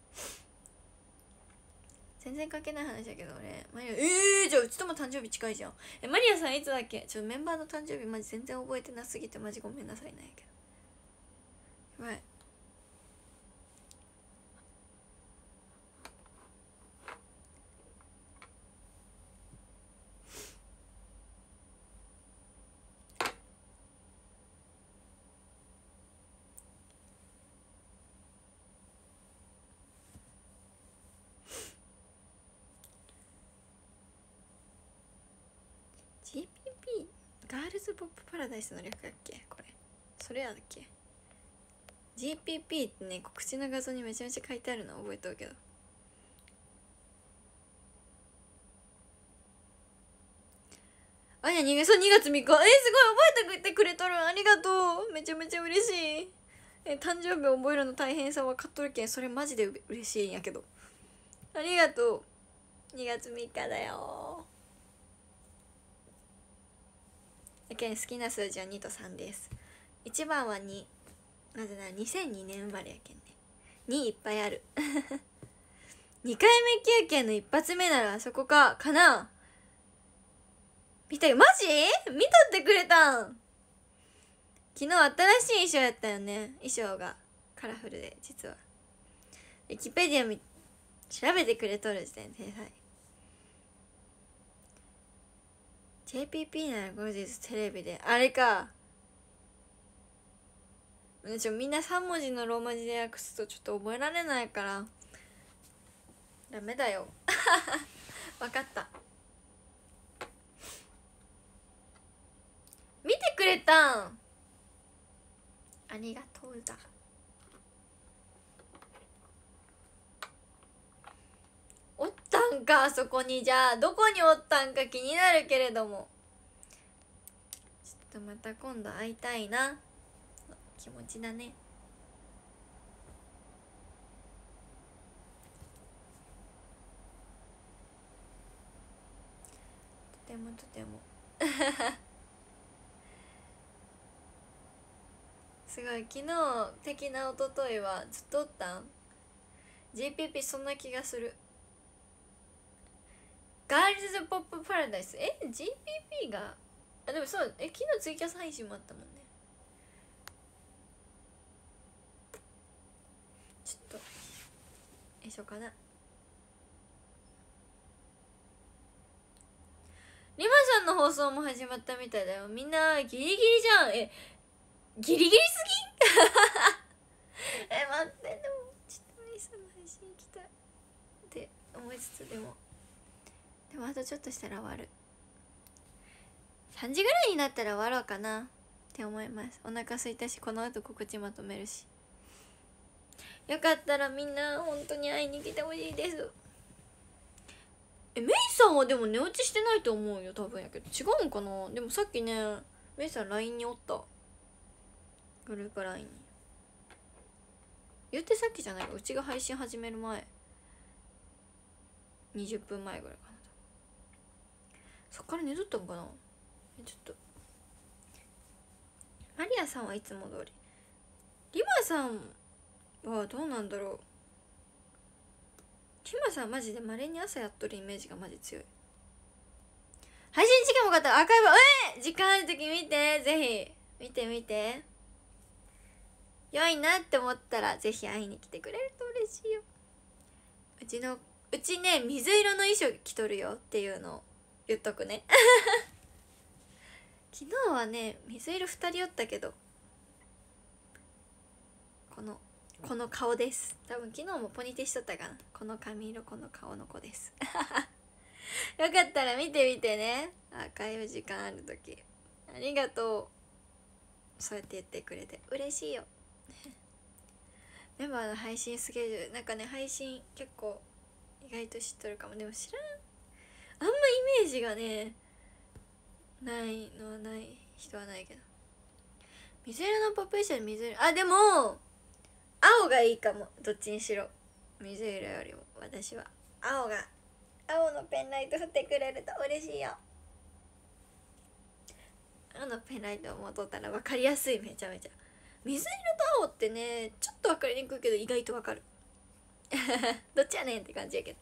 全然関係ない話だけど俺マリアえー、じゃあうちとも誕生日近いじゃん。えマリアさんいつだっけ。ちょっとメンバーの誕生日マジ全然覚えてなすぎてマジごめんなさいなんやけどやばい。ジーピーピー ガールズポップパラダイスの略だっけこれ。それやだっけ。 ジーピーピー ってね告知の画像にめちゃめちゃ書いてあるの覚えとるけど。あいやにがつそうにがつみっか。えー、すごい覚えてくれとる。ありがとう。めちゃめちゃ嬉しい。え誕生日覚えるの大変さ分かっとるけんそれマジで嬉しいんやけどありがとう。にがつみっかだよ。やけん好きな数字はにとさんです。いちばんはに。なぜならにせんにねん生まれやけんね。にいっぱいあるにかいめ休憩の一発目ならあそこかかな。見たよマジ見とってくれたん。昨日新しい衣装やったよね。衣装がカラフルで実はウィキペディアみ調べてくれとる時点で天才。 ジェーピーピー なら後日テレビであれか。ちょみんなさんもじのローマ字で訳すとちょっと覚えられないからダメだよ分かった。見てくれたんありがとうだ。おったんかあそこに。じゃあどこにおったんか気になるけれどもちょっとまた今度会いたいな気持ちだね。とてもとてもすごい昨日的な一昨日はずっとおったん。 ジーピーピー そんな気がする。ガールズポップパラダイスえ ジーピーピー があでもそうえ昨日ツイキャス配信もあったもんね。ちょっと一緒かな。リマさんの放送も始まったみたいだよ。みんなギリギリじゃん。えギリギリすぎえ待ってでもちょっとミさんの配信行きたいって思いつつ、でもでもあとちょっとしたら終わる。さんじぐらいになったら終わろうかなって思います。お腹空いたし、この後告知まとめるし、よかったらみんな本当に会いに来てほしいです。え、メイさんはでも寝落ちしてないと思うよ多分やけど、違うんかな。でもさっきねメイさん ライン におった、グループ ライン に。言ってさっきじゃないか、うちが配信始める前にじゅっぷんまえぐらいかな。そっから寝とったんかな。ちょっとマリアさんはいつも通り、リマさんはどうなんだろう。リマさんマジでまれに朝やっとるイメージがマジ強い。配信時間もかったらアーカイブ、えー、時間ある時見て、ぜひ見てみて。良いなって思ったらぜひ会いに来てくれると嬉しいよ。うちのうちね水色の衣装着とるよっていうのを言っとくね昨日はね水色ふたりおったけど、このこの顔です。多分昨日もポニテしとったかな。この髪色、この顔の子ですよかったら見てみてね、アーカイブ時間ある時。ありがとう、そうやって言ってくれて嬉しいよメンバーの配信スケジュール、なんかね配信結構意外と知っとるかも。でも知らん、あんまイメージがねないのはない人はないけど、水色のポップ衣装で水色、あでも青がいいかも。どっちにしろ水色よりも私は青が、青のペンライト振ってくれると嬉しいよ。青のペンライトを持っとったら分かりやすい。めちゃめちゃ水色と青ってねちょっと分かりにくいけど意外と分かるどっちやねんって感じやけど、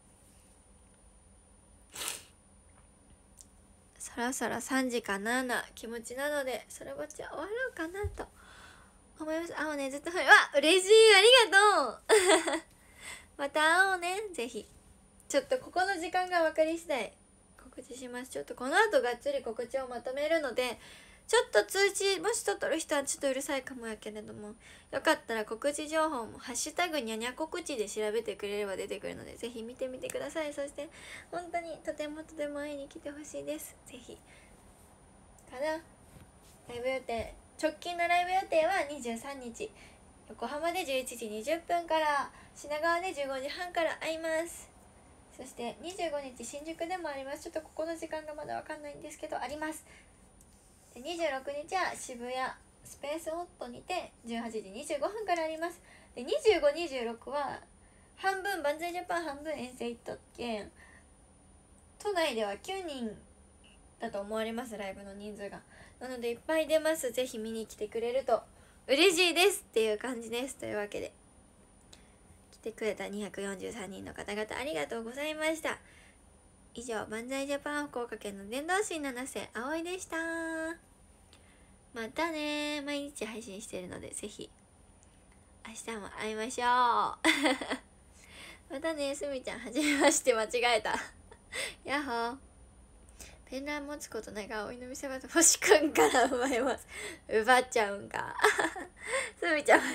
そろそろさんじかなな気持ちなのでそれぼっちは終わろうかなと思います。青ねずっとふわ嬉しい、ありがとうまた会おうね。ぜひちょっとここの時間が分かり次第告知します。ちょっとこの後がっつり告知をまとめるので、ちょっと通知もしとっとる人はちょっとうるさいかもやけれども、よかったら告知情報もハッシュタグにゃにゃ告知で調べてくれれば出てくるので、ぜひ見てみてください。そして本当にとてもとても会いに来てほしいです。ぜひかな。ライブ予定、直近のライブ予定はにじゅうさんにち横浜でじゅういちじにじゅっぷんから、品川でじゅうごじはんから会います。そしてにじゅうごにち新宿でもあります。ちょっとここの時間がまだわかんないんですけどあります。でにじゅうろくにちは渋谷スペースオットにてじゅうはちじにじゅうごふんからあります。でにじゅうご、にじゅうろくは半分万歳ジャパン半分遠征一特権、都内ではきゅうにんだと思われます、ライブの人数が。なのでいっぱい出ます。ぜひ見に来てくれると嬉しいですっていう感じです。というわけで来てくれたにひゃくよんじゅうさんにんの方々ありがとうございました。以上、万歳ジャパン福岡県の伝道師なな世葵でした。またね。毎日配信してるのでぜひ明日も会いましょうまたね。すみちゃんはじめまして。間違えたやっほー。ペンラン持つことないが葵の見せ場と星くんから奪います。奪っちゃうんかすみちゃん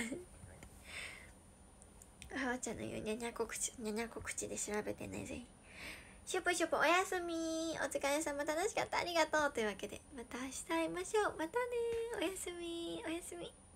あわちゃんの言うにゃにゃ告知、にゃにゃ告知で調べてね。ぜひシュポシュポおやすみ、お疲れ様、楽しかった、ありがとうというわけでまた明日会いましょう。またね、おやすみ、おやすみ。